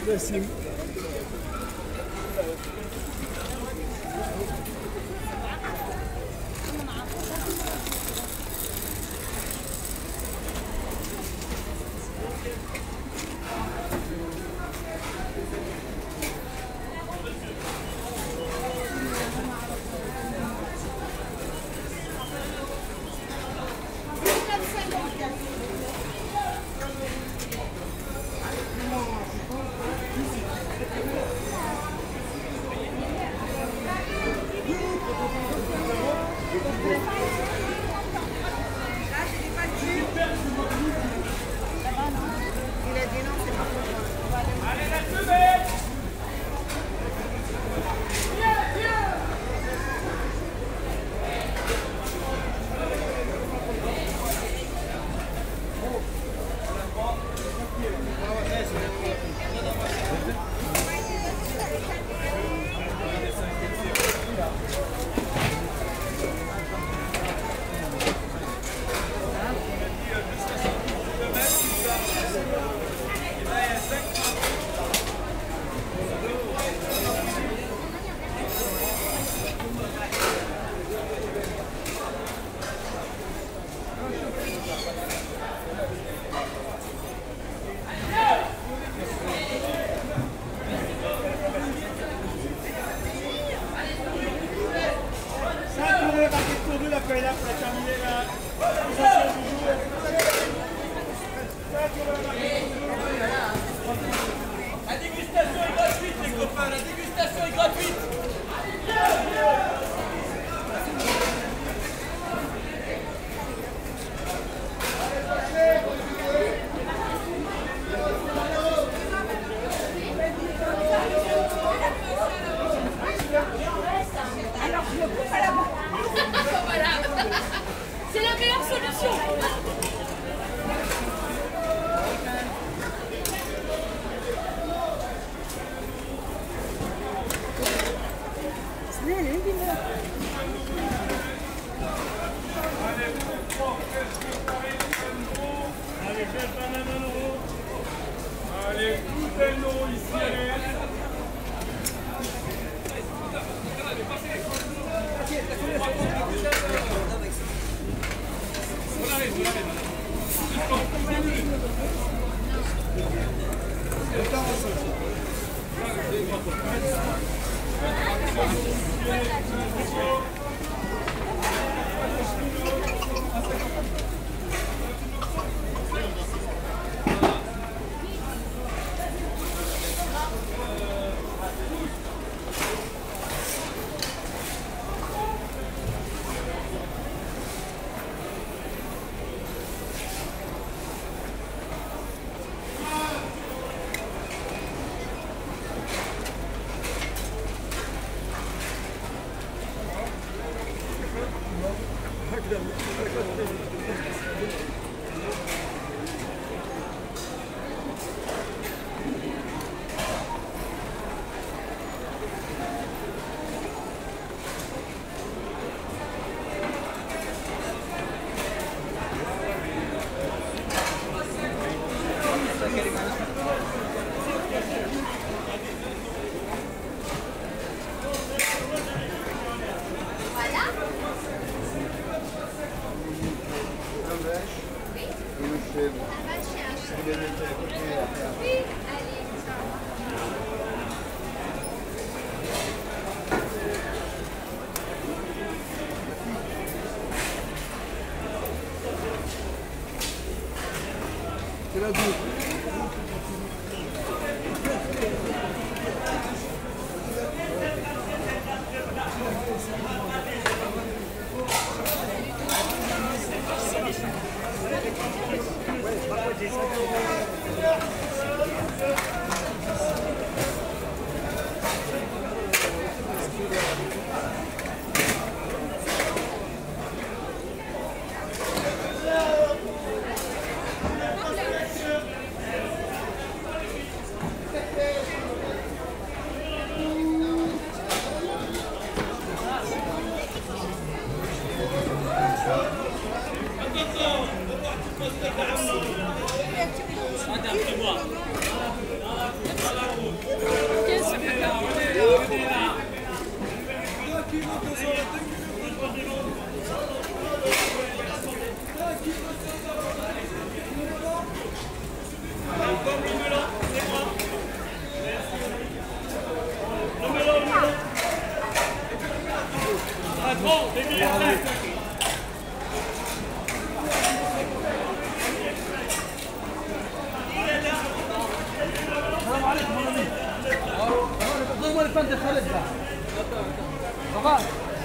Merci. La dégustation est gratuite, les copains, la dégustation est gratuite. Alors je me coupe à la main. Voilà. C'est la meilleure solution. Allez, coupez-nous ici, allez. Thank you. Donne-moi le pain de Khaled là. Ça va?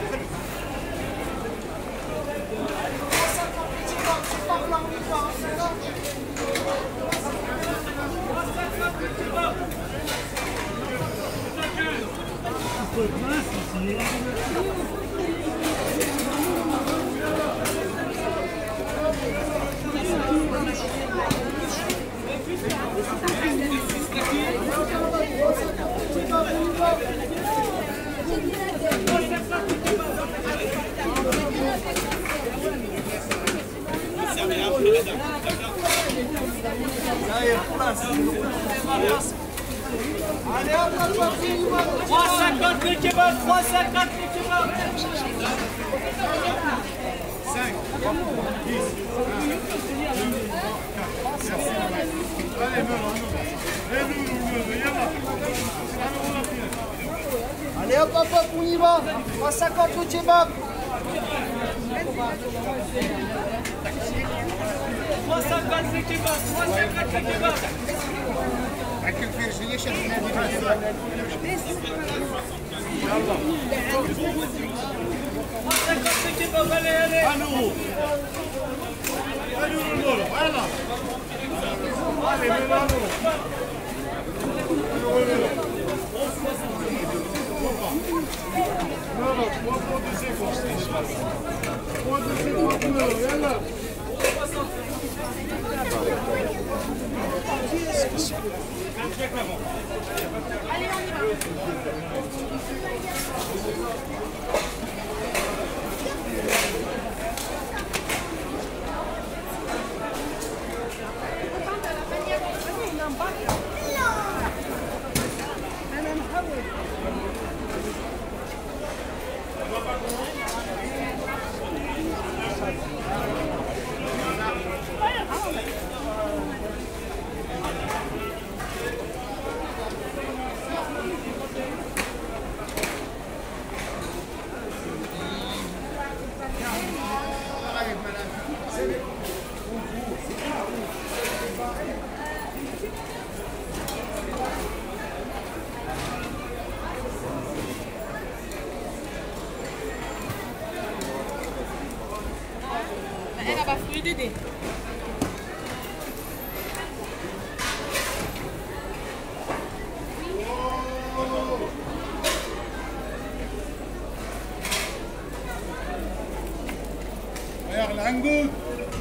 Allez hop, hop, hop, 3,50 les kebabs, 3,50 les kebabs. 5, 10, 1, 2, 3, 4, 5. Allez, Allez hop, hop, hop, on y va. 3,50 le kebab. 3,50 les kebabs, 3,50 les kebabs. 3,50 les kebabs, allez, allez. 1 euro. 1 euro le bolo, voilà. Allez, mets 1 euro. 1 euro le bolo. Non, non, 3 pour 2 secondes. 3 2 secondes, 1 euro, voilà. Allez, on y va. Elle va fruit d'aider. Regarde, l'angoute.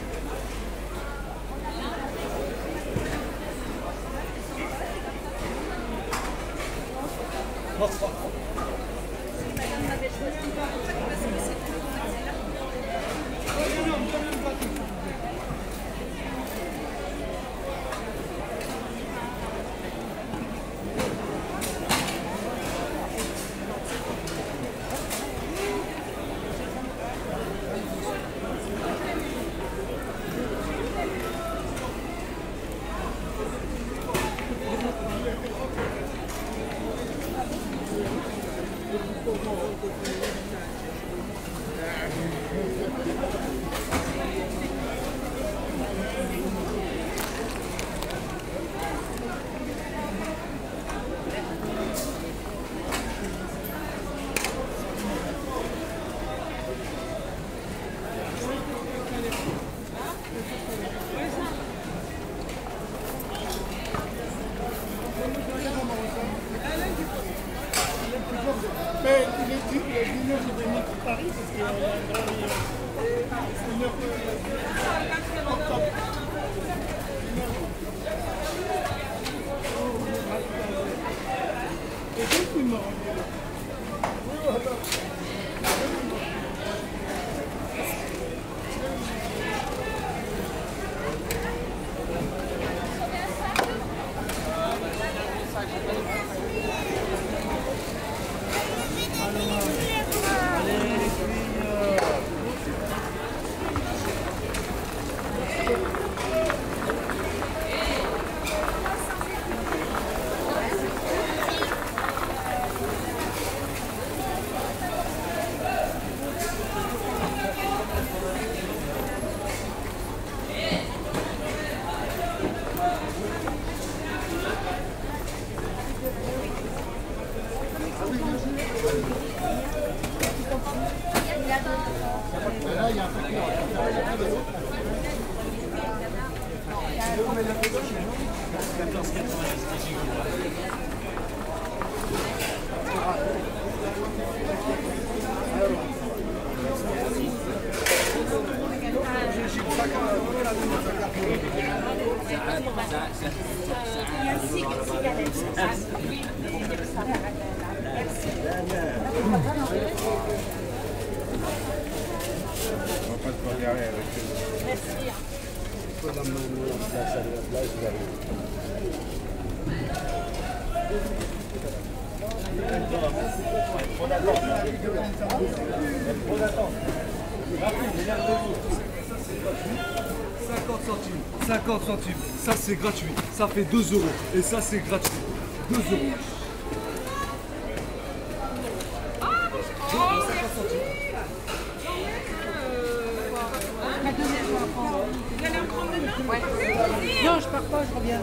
Mais il est 19 de Paris parce qu'il y a un grand 50 centimes, ça c'est gratuit, ça fait 2 euros et ça c'est gratuit, 2 euros. Non, je pars pas, je reviens.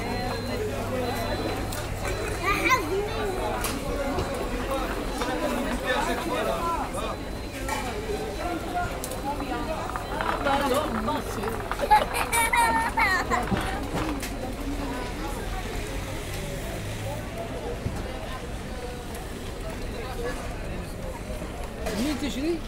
مين تشري؟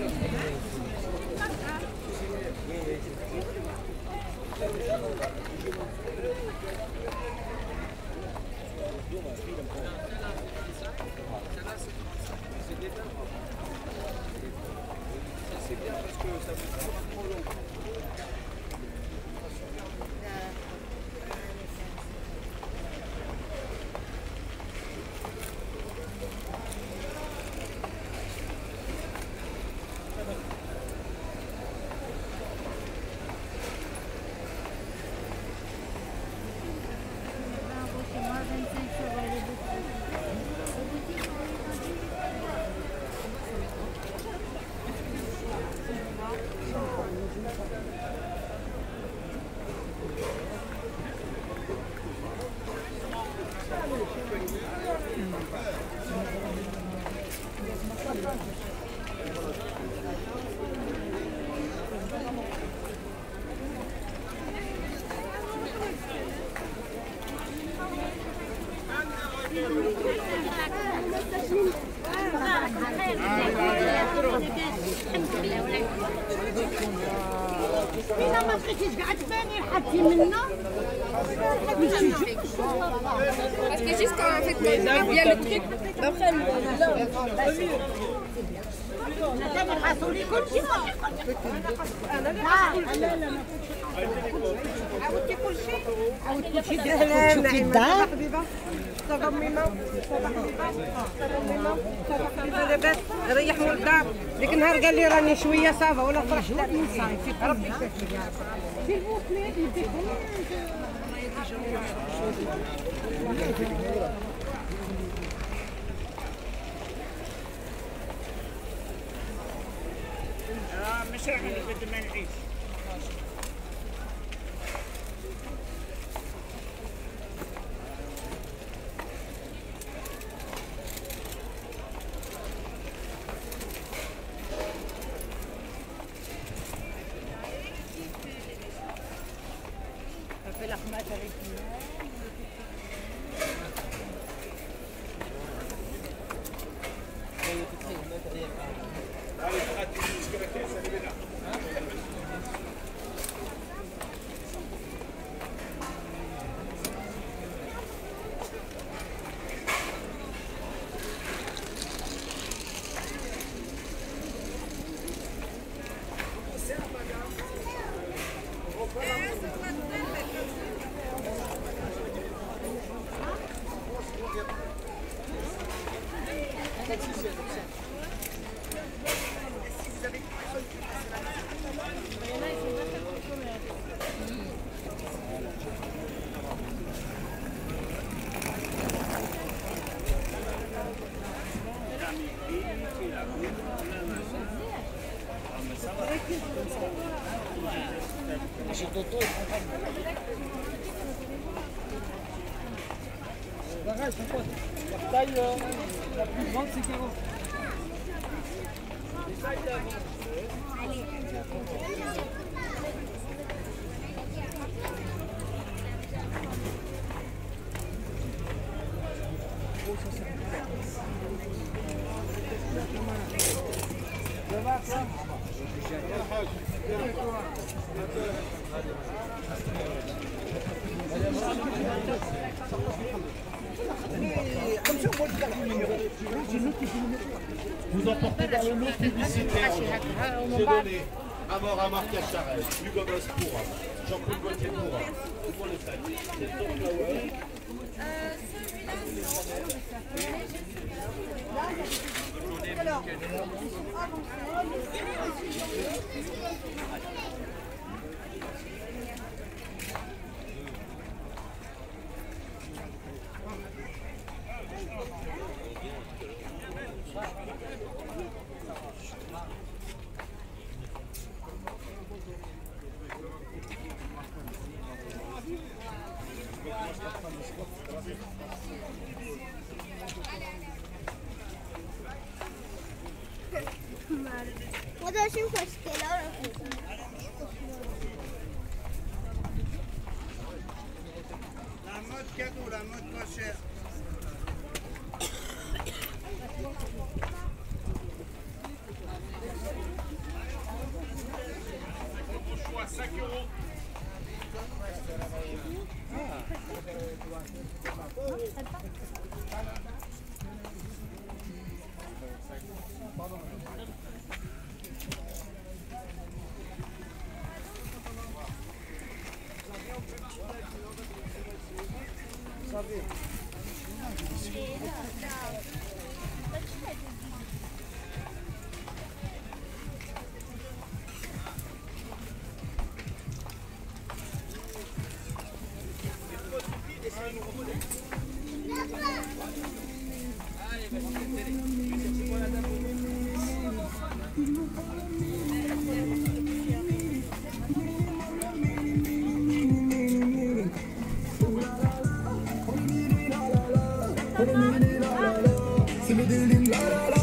فينا ما بقيتيش قاعد تباني حطي منا Parce que juste quand en fait, il y a le truc, après انا الحصولي كلشي انا لا عاودتي كلشي عاودتي في الدار لاباس ريح من الدار ديك النهار قال لي راني شويه صافا ولا فرحت ربي مش راح نبدا ما نعيش في الاحماس هذيك Bagage, son pote. La taille la plus grande, c'est 40. Vous emportez dans le lot publicitaire. C'est donné. À mort, à marque à Charelle. Hugo Boss pour. Jean-Claude Gaultier pour. Pour le sac. وده شوف اشكال La mode cadeau, la mode pas chère. Bon choix, 5 €. la la la